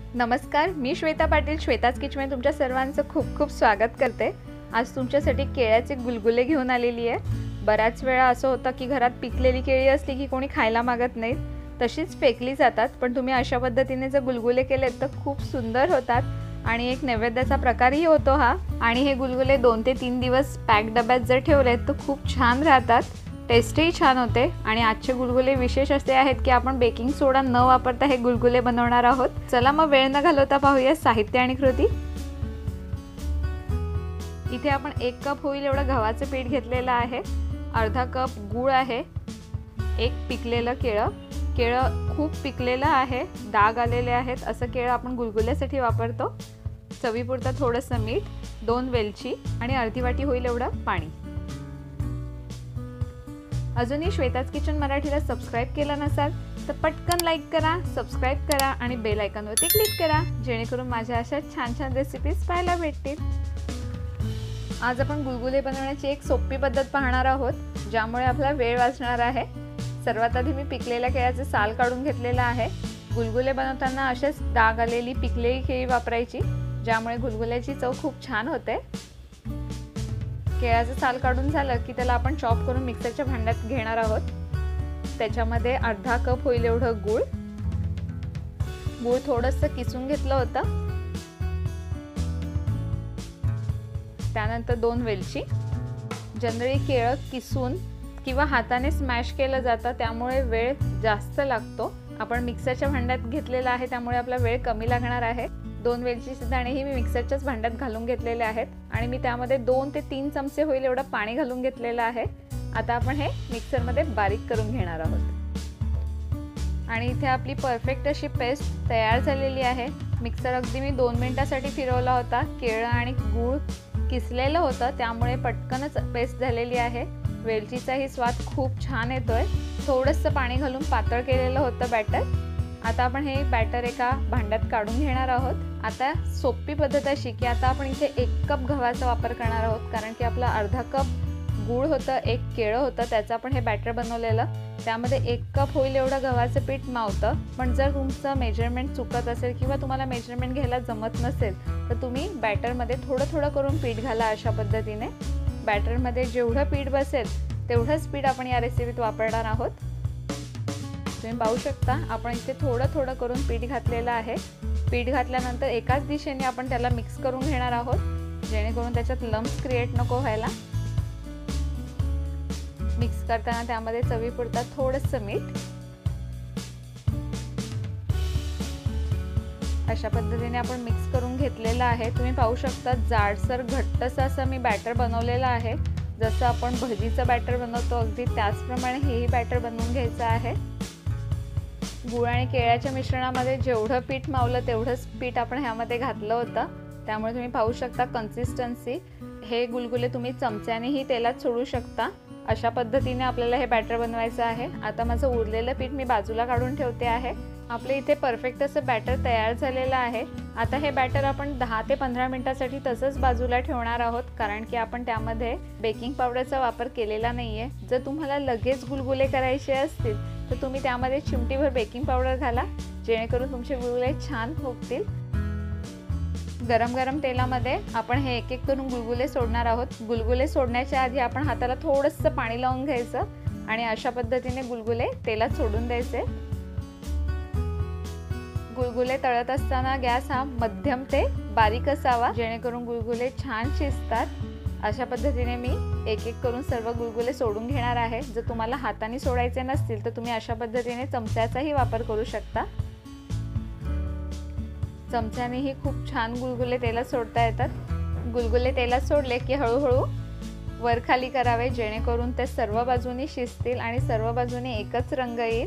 नमस्कार, मी श्वेता पाटील श्वेताज किचन तुमच्या सर्वांचं खूप खूप स्वागत करते। आज तुमच्यासाठी केळ्याचे गुलगुले घेऊन आलेली आहे। बऱ्याच वेळा असं होतं की घरात पिकलेली केळी असली की कोणी खायला मागत नाही, तशीच फेकली जातात। पण तुम्ही अशा पद्धतीने जर गुलगुले केलेत तर खूप सुंदर होतात आणि एक नैवेद्याचा प्रकारही होतो हा। आणि हे गुलगुले 2 ते 3 दिवस पॅक डब्यात जर ठेवले तर खूप छान राहतात, टेस्टही छान होते। आणि आजचे गुलगुले विशेष असे आहेत की आपण बेकिंग सोडा न वापरता हे गुलगुले बनवणार आहोत। चला मग वेळ न घालवता पाहूया साहित्य आणि कृती। इथे आपण 1 कप होईल एवढं गव्हाचे पीठ घेतलेलं आहे, अर्धा कप गूळ आहे, एक पिकलेलं केळं खूप पिकलेलं आहे, डाग आलेले आहेत असं केळं आपण गुलगुल्यासाठी वापरतो। चवीपुरतं थोडंसं मीठ, 2 वेलची आणि अर्धी वाटी होईल एवढं पाणी। अजूनही श्वेताज किचन मराठीला सबस्क्राइब केलं नसाल तर पटकन लाईक करा, सबस्क्राइब करा आणि बेल आयकॉनवरती क्लिक करा, जेणेकरून माझ्या अशा छान छान रेसिपीज पाहायला भेटतील। आज आपण गुलगुले बनवण्याची एक सोपी पद्धत पाहणार आहोत, ज्यामुळे आपला वेळ वाचणार आहे। सर्वात आधी मी पिकलेल्या केळ्याचे साल काढून घेतलेला आहे। गुलगुले बनवताना असेच डाग आलेली पिकलेली केळी वापरायची, ज्यामुळे गुलगुल्याची चव खूप छान होते। केळ्याचं साल काढून झालं की त्याला आपण चॉप करून मिक्सरच्या भांड्यात घेणार आहोत। त्याच्यामध्ये अर्धा कप होईल एवढं गूळ थोडंसं किसून घेतलं होतं। त्यानंतर 2 वेलची। जनरली केळं किसून किंवा हाताने स्मॅश केलं जातं, त्यामुळे वेळ जास्त लागतो। आपण मिक्सरच्या भांड्यात घेतलेला आहे त्यामुळे आपला वेळ कमी लागणार आहे। 2 वेलचीचे दाणेही मी मिक्सरच्याच भांड्यात घालून घेतलेले आहेत आणि मी त्यामध्ये 2 ते 3 चमचे होईल एवढं पाणी घालून घेतलेलं आहे। आता आपण हे मिक्सरमध्ये बारीक करून घेणार आहोत। आणि इथे आपली परफेक्ट अशी पेस्ट तयार झालेली आहे। मिक्सर अगदी मी 2 मिनिटांसाठी फिरवला होता। केळं आणि गूळ किसलेलं होतं त्यामुळे पटकनच पेस्ट झालेली आहे। वेलचीचाही स्वाद खूप छान येतोय। थोडंसं पाणी घालून पातळ केलेलं होतं बॅटर। आता आपण हे बॅटर एका भांड्यात काढून घेणार आहोत। आता सोपी पद्धत अशी की आता आपण इथे 1 कप गव्हाचा वापर करणार आहोत, कारण की आपला अर्धा कप गूळ होतं, 1 केळं होतं, त्याचं आपण हे बॅटर बनवलेलं। त्यामध्ये 1 कप होईल एवढं गव्हाचं पीठ मावतं। पण जर तुमचं मेजरमेंट चुकत असेल किंवा तुम्हाला मेजरमेंट घ्यायला जमत नसेल तर तुम्ही बॅटरमध्ये थोडं थोडं करून पीठ घाला। अशा पद्धतीने बॅटरमध्ये जेवढं पीठ बसेल तेवढंच पीठ आपण या रेसिपीत वापरणार आहोत। तुम्ही पाहू शकता आपण इथे थोडं थोडं करून पीठ घातलेलं आहे। पीठ घातल्यानंतर एकाच दिशेने आपण त्याला मिक्स करून घेणार आहोत, जेणेकरून त्याच्यात लम्प्स क्रिएट नको व्हायला। मिक्स करताना त्यामध्ये चवीपुरतं थोडंसं मीठ। अशा पद्धतीने आपण मिक्स करून घेतलेलं आहे। तुम्ही पाहू शकता जाडसर घट्टसं असं मी बॅटर बनवलेलं आहे। जसं आपण भजीचं बॅटर बनवतो अगदी त्याचप्रमाणे हेही बॅटर बनवून घ्यायचं आहे। गूळ आणि केळ्याच्या मिश्रणामध्ये जेवढं पीठ मावलं तेवढंच पीठ आपण ह्यामध्ये घातलं होतं, त्यामुळे तुम्ही पाहू शकता कन्सिस्टन्सी। हे गुलगुले तुम्ही चमच्यानेही तेलात सोडू शकता। अशा पद्धतीने आपल्याला हे बॅटर बनवायचं आहे। आता माझं उरलेलं पीठ मी बाजूला काढून ठेवते आहे। आपले इथे परफेक्ट असं बॅटर तयार झालेलं आहे। आता हे बॅटर आपण 10 ते 15 मिनिटांसाठी तसंच बाजूला ठेवणार आहोत, कारण की आपण त्यामध्ये बेकिंग पावडरचा वापर केलेला नाहीये। जर तुम्हाला लगेच गुलगुले करायचे असतील तर तुम्ही त्यामध्ये चिमटीभर बेकिंग पावडर घाला, जेणेकरून तुमचे गुलगुले छान फुगतील। गरम गरम तेलामध्ये आपण हे एक एक करून गुलगुले सोडणार आहोत। गुलगुले सोडण्याच्या आधी आपण हाताला थोडंसं पाणी लावून घ्यायचं आणि अशा पद्धतीने गुलगुले तेलात सोडून द्यायचे। गुलगुले तळत असताना गॅस हा मध्यम ते बारीक असावा, जेणेकरून गुलगुले छान शिजतात। अशा पद्धतीने मी एक एक करून सर्व गुलगुले सोडून घेणार आहे। जर तुम्हाला हाताने सोडायचे नसतील तर तुम्ही अशा पद्धतीने चमच्याचाही वापर करू शकता। चमच्यानेही खूप छान गुलगुले तेलात सोडता येतात। गुलगुले तेलात सोडले की हळूहळू वर खाली करावे, जेणेकरून ते सर्व बाजूनी शिजतील आणि सर्व बाजूनी एकच रंग येईल।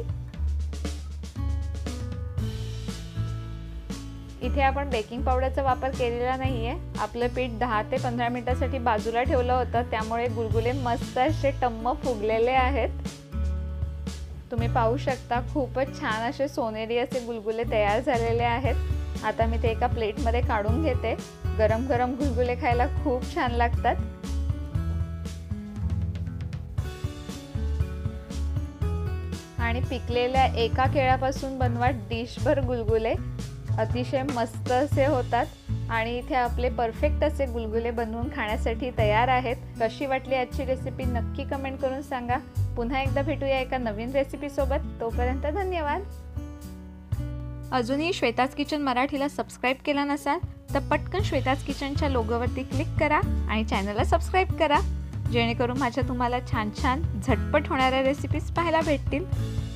इथे आपण बेकिंग पावडरचा वापर केलेला नाहीये। आपलं पीठ 10 ते 15 मिनिटांसाठी बाजूला ठेवलं होतं, त्यामुळे गुलगुले मस्त असे टम्म फुगलेले आहेत। तुम्ही पाहू शकता खूपच छान असे सोनेरी असे गुलगुले तयार झालेले आहेत। आता मी ते एका प्लेटमध्ये काढून घेते। गरम गरम गुलगुले खायला खूप छान लागतात। आणि पिकलेल्या एका केळ्यापासून बनवा डिशभर गुलगुले। अतिशय मस्त असे होतात आणि इथे आपले परफेक्ट असे गुलगुले बनवून खाण्यासाठी तयार आहेत। कशी वाटली आजची रेसिपी नक्की कमेंट करून सांगा। पुन्हा एकदा भेटूया एका नवीन रेसिपी सोबत। तोपर्यंत धन्यवाद। अजूनही श्वेताज किचन मराठीला सबस्क्राईब केला नसाल तर पटकन श्वेताज किचनच्या लोगोवरती क्लिक करा आणि चॅनलला सबस्क्राईब करा, जेणेकरून माझ्या तुम्हाला छान छान झटपट होणाऱ्या रेसिपीज पाहायला भेटतील।